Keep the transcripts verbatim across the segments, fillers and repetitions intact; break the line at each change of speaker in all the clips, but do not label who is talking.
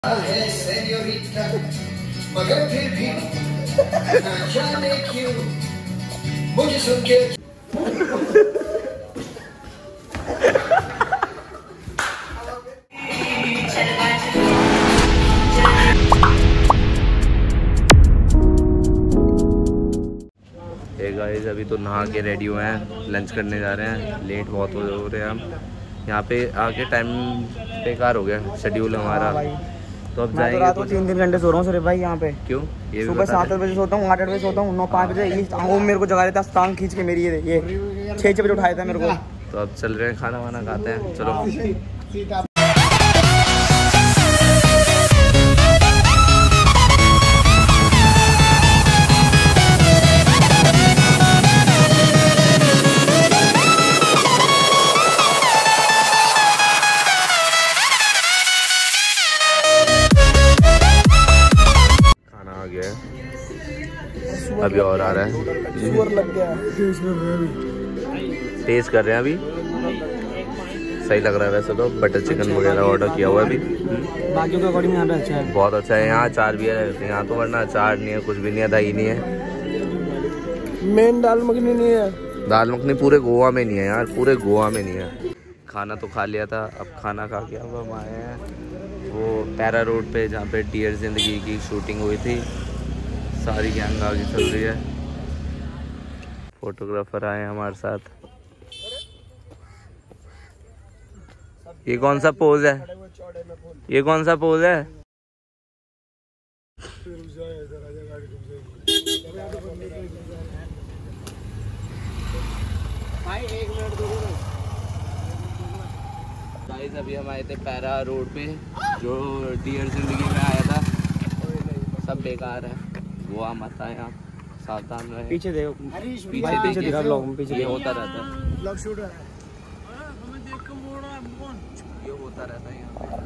है सेन्योरिटा, मगर फिर भी ना जाने क्यों मुझे सुन के
गाइस अभी तो नहा के रेडी हुए हैं, लंच करने जा रहे हैं। लेट बहुत हो रहे हैं हम यहाँ पे आके, टाइम बेकार हो गया शेड्यूल हमारा। तो अब जाएंगे।
रात को तीन तीन घंटे सो रहा हूँ सिर्फ भाई यहाँ पे।
क्यों? ये
सुबह सात बजे सोता हूँ, आठ आठ बजे सोता हूँ, नौ पाँच बजे ये मेरे को जगा देता है टांग खींच के मेरी। ये ये छः छः बजे उठाया था मेरे को।
तो अब चल रहे हैं, खाना वाना खाते हैं। चलो अभी और आ रहा है,
लग गया।
टेस्ट कर रहे हैं अभी। सही लग रहा है वैसे तो। बटर चिकन वगैरह ऑर्डर किया हुआ है अभी।
बाकी के अकॉर्डिंग यहाँ पे अच्छा है,
बहुत अच्छा है। यहाँ अचार भी है, यहाँ तो वरना अचार नहीं है, कुछ भी नहीं है, दही नहीं है।
मेन दाल मखनी नहीं है।
दाल मखनी पूरे गोवा में नहीं है यार, पूरे गोवा में नहीं है। खाना तो खा लिया था, अब खाना खा के अब हम आए हैं वो पैरा रोड पे, जहाँ पे डियर जिंदगी की शूटिंग हुई थी। सारी गैंग आगे चल रही है, फोटोग्राफर आए हमारे साथ। ये कौन सा पोज है? ये कौन सा पोज है? गाइस अभी हम आए थे पैरा रोड पे, जो डियर जिंदगी में आया था। सब बेकार है, गोवा मत आए आप, सावधान रहे।
पीछे देखो,
पीछे
पीछे दिखा ब्लॉग में, पीछे
ये होता रहता है,
ब्लॉग शूट हो रहा है।
ये होता रहता है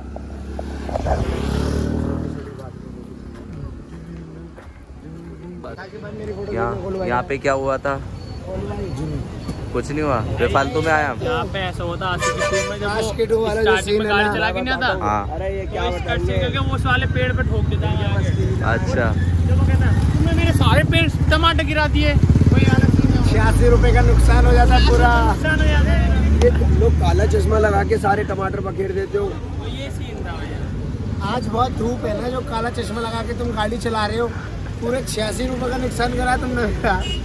यहाँ। यहाँ पे क्या हुआ था? कुछ नहीं हुआ, बेफालतू में आया।
यहाँ पे ऐसा होता है जब वो स्टार्टिंग में गाड़ी चला के नहीं आता।
हाँ,
अरे ये क्या
करके वो उस वाले पेड़ पे ठोक देता है।
अच्छा,
तुमने मेरे सारे पेड़ टमाटर गिरा दिए।
छियासी रुपए का नुकसान हो जाता है पूरा।
नुकसान हो जाता है।
ये तुम लोग काला चश्मा लगा के सारे टमाटर पकेड़ देते हो।
तो ये सीन था भैया।
आज बहुत धूप है ना, जो काला चश्मा लगा के तुम गाड़ी चला रहे हो, पूरे छियासी रुपए का नुकसान करा तुमने।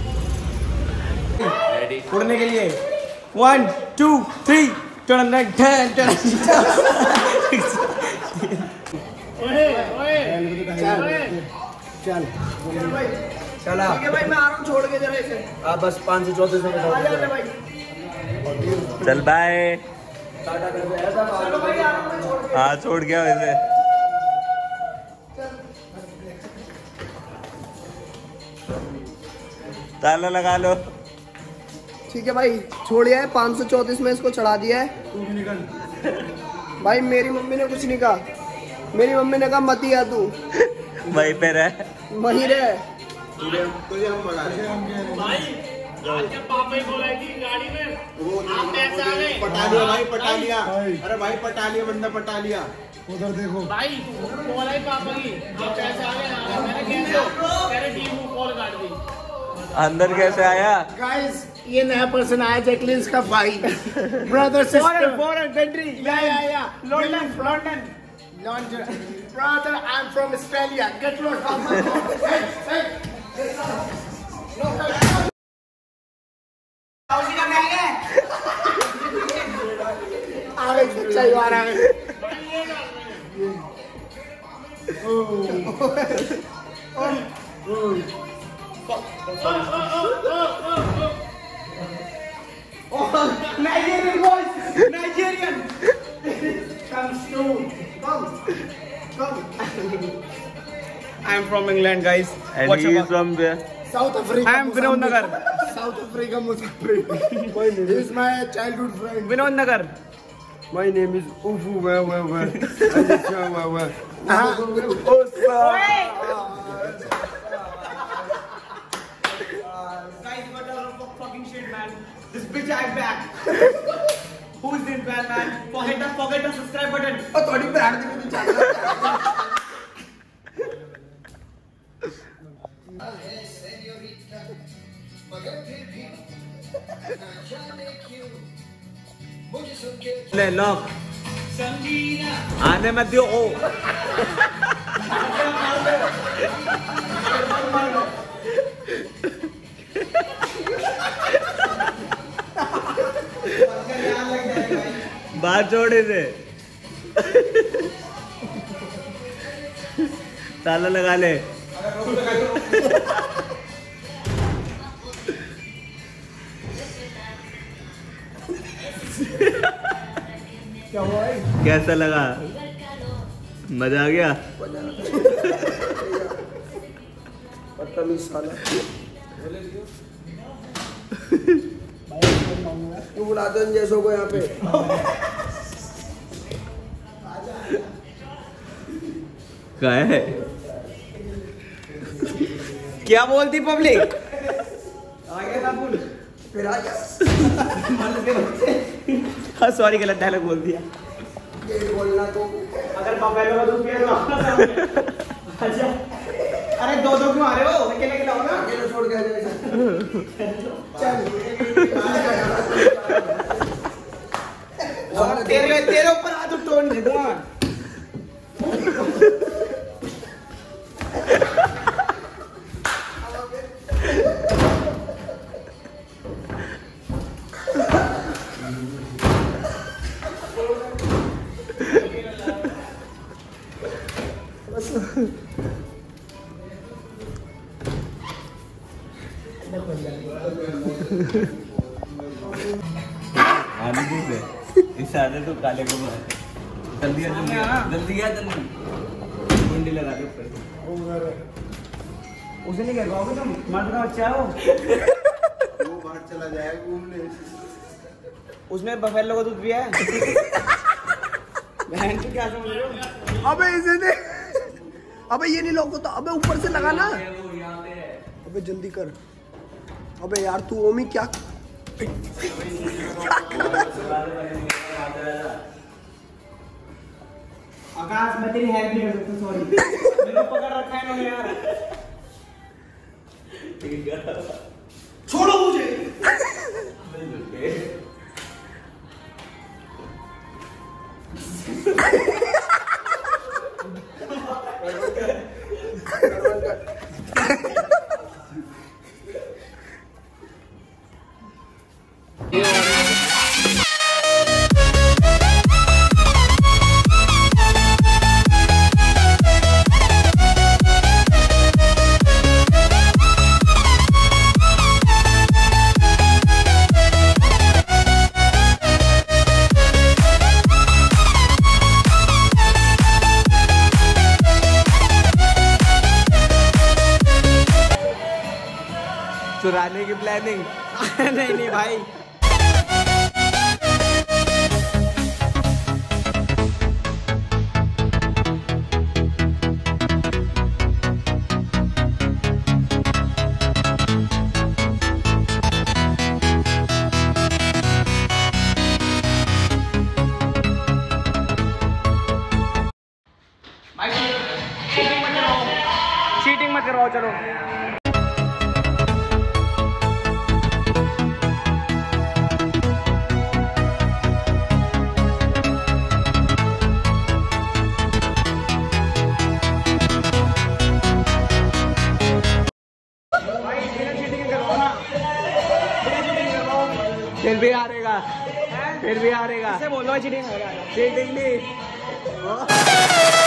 उड़ने के लिए one two three turn turn turn. चल चला भाई, मैं आ रहा हूँ, छोड़ के जरा इसे। आप बस पाँच सौ चौंतीस में
चल बाय। हाँ छोड़ गया वैसे। ताला लगा लो।
ठीक है भाई, छोड़िया है। पाँच सौ चौंतीस में इसको चढ़ा दिया है। भाई मेरी मम्मी ने कुछ नहीं कहा, मेरी मम्मी ने कहा मत ही आ तू,
वहीं पे रह,
वहीं रह।
पापा ही बोला कि गाड़ी में आप पैसे आ गए।
पटा लिया भाई, पटा लिया। अरे भाई पटा लिया, बंदा पटा लिया। उधर देखो
भाई, बोला ही पापा की आप पैसे आ गए। मैंने कैसे मेरे टीम को कॉल काट दी।
अंदर कैसे आया?
गाइस ये नया पर्सन आया, जैकलिन का भाई, ब्रदर सिस्टर, फॉरेन कंट्री, या या या London, London, London, brother I am from Australia, get lost from my house का नहीं है। आगे सच्चाई आ रहा है। Nigerian boys, Nigerian. Come soon, come, come. I am from England, guys.
And he is from where?
South Africa. I am Vinod Nagar. South Africa, Mozambique. He is my childhood friend. Vinod Nagar. My name is Ufu. Where, where, where? Where, where? Guys, what a fucking shit, man. This bitch, I'm back.
Who is this bad man? Forget the forget the subscribe button.
और थोड़ी brand दी भी चल
है senorita मगर फिर भी ना जाने क्यों मुझे सुन के
ले लॉक
संगीना
आने मत दियो ओ बात छोड़े से ताला लगा ले
क्या हुआ है?
कैसा लगा? मजा आ गया?
बदतमीज साला। क्यों बुलाते हो इन जैसों को यहाँ पे?
क्या है? क्या बोलती पब्लिक? आगे ना बोल।
फिर आ जा।
हाँ सॉरी गलत डायलॉग बोल दिया।
ये बोलना तो।
अगर बफेलो का दूध पिया तो अच्छा। अरे दो दो क्यों आ रहे हो? अकेले अकेले हो ना?
अकेले छोड़ के आ जाए। चल।
और तेरे तेरे ऊपर हाथ उठो नहीं दूंगा। आने दे इस आने तो काले को मार जल्दी आ जल्दी जल्दी आ जल्दी कुंडी लगा दे ऊपर उसे नहीं कह पाओगे तुम मर्द का बच्चा हो
वो बाहर चला जाएगा घूमने
उसमें बफेलो का दूध पिया है बहन तो क्या समझ रहे हो
अबे इसे दे अबे ये नहीं लोगों तो अबे ऊपर से लगा ना अबे जल्दी कर अबे यार तू ओमी क्या
आकाश मैं तेरी हेल्प नहीं कर सकता सॉरी मेरे को पकड़ रखा है इन्होंने यार
छोड़ो मुझे
चुराने की प्लानिंग नहीं नहीं भाई चीटिंग मत कराओ चलो फिर भी हारेगा फिर भी हारेगा बोलो चीटिंग चीटिंग नहीं